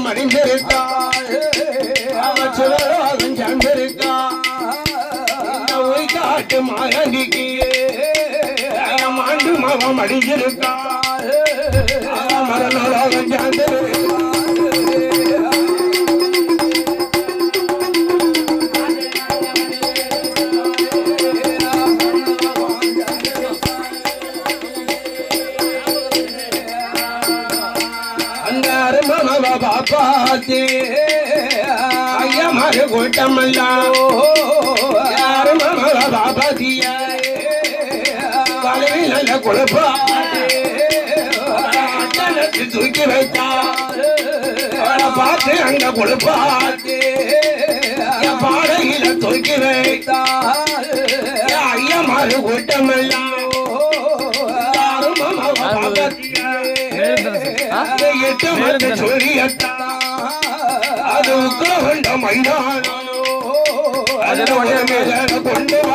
மடிந்திருக்கா அவன் சிவலோகம் சேர்ந்திருக்கா காட்டு மாயாண்டிக்கு மாண்டு மாவம் மடிஞ்சிருக்கா மரணலோகம் சேர்ந்திருக்கா பாப்பாத்தே ஐயா மாறு கூட்டமெல்லாம் யாரு மாமா பாப்பாத்திய கலவி நல்ல குழப்பாத்து தூக்கி வைத்தா பார்த்து அங்க குழப்பாத்து பாடையில தூக்கி வைத்தா ஐயா மாறு கூட்டமெல்லாம் யாரு மாமா பாப்பாத்திய சொல்லியட்டா அது உக்ரகண்ட மைதானோ அதில் கொண்டு வா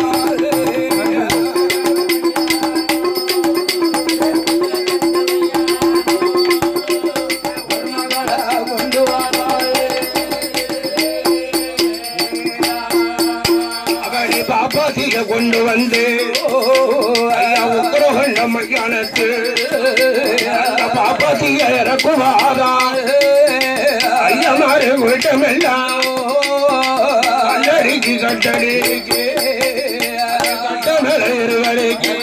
அவனை பாப்பாத்திய கொண்டு வந்து உக்ரகண்ட மையானத்து பாப்பாத்திய இறக்குவாரா ஐயா மாறு கூட்டமெல்லாம் கல்லடிக்கு கட்டடிக்கு கட்டமல இருவடிக்கு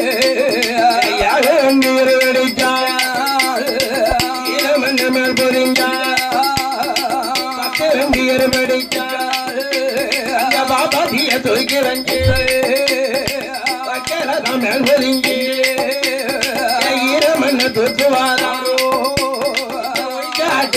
யாரும் இருவடிக்கா இளமண்ண மேல் பொறிஞ்சா கத்திரம்பி இருவடிக்கா பாப்பாத்திய தூக்கி வந்து கட்டதான் மேல் பொறிஞ்சி ஈரமண்ண தூக்குவாரா காட்டி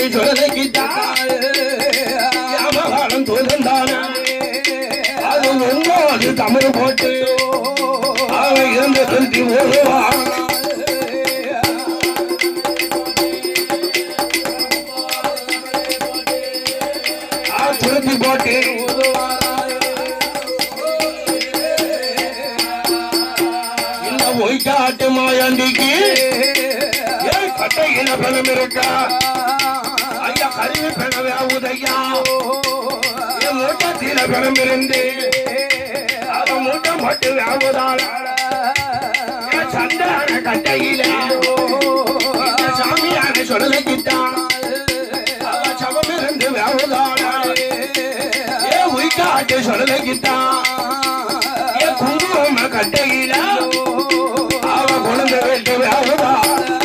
சொல்லிக்கிட்டாலும் தோல்ந்தான அது ஒன்றாது தமிழ் போட்டு அவை இருந்து திருத்தி ஓடுவான் திருத்தி போட்டு இந்த ஒய்காட்டு மாயாண்டிக்கு கட்டையில பலம் இருக்கா ஐயா கருவி பெணவே உதையா என் மூட்டத்தில பலம் இருந்து அவன் மூட்டை மட்டு வேவுதாள் சந்தான கட்டையில சாமியான சொல்லக்கிட்டான் அவன் சவம் இருந்து வேவுதாள் உய்காட்டு சொல்லக்கிட்டான் என் குங்கும கட்டையில அவன் குழந்தை விட்டு வேவுதாள்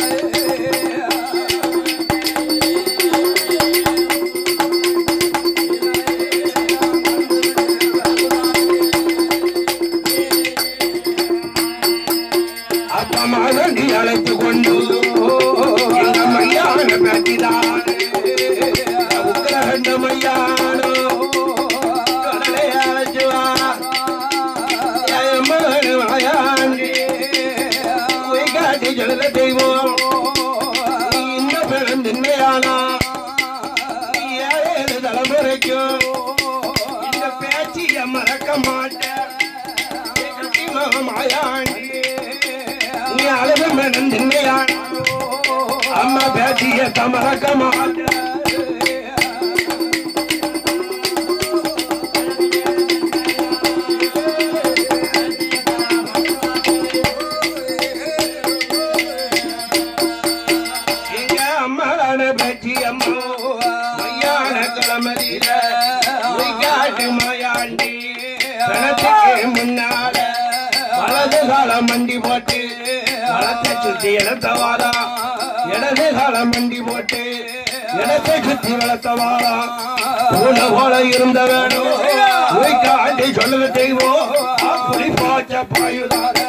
அழைத்து கொண்டு இந்த மையான பேட்டிதான் உக்ரகண்ட மையானோ கடலை அழைச்சுவா மாயாண்டி காட்டி ஜனத தெய்வம் இந்த பெண் திண்மையானா ஏழு தலைமுறைக்கும் இந்த பேச்சிய மறக்க மாட்டேன் மாயாண்டி அளவு மேடம் திண்மையான அம்மா பேசிய தமரக்க மாட்ட எங்க அம்மான பற்றி அம்மா மையான கிளமதியில காட்டு மாயாண்டி பணத்துக்கு முன்னால வலது காலம் மண்டி போட்டு வளத்தை சுத்தி இழத்தவாரா இடது காலம் மண்டி போட்டு இடத்தை சுத்தி வளர்த்தவாரா போல போல இருந்த வேணும் காட்டி சொல்லுங்க தெய்வம் அப்படி பாய்ச்ச பாயுதார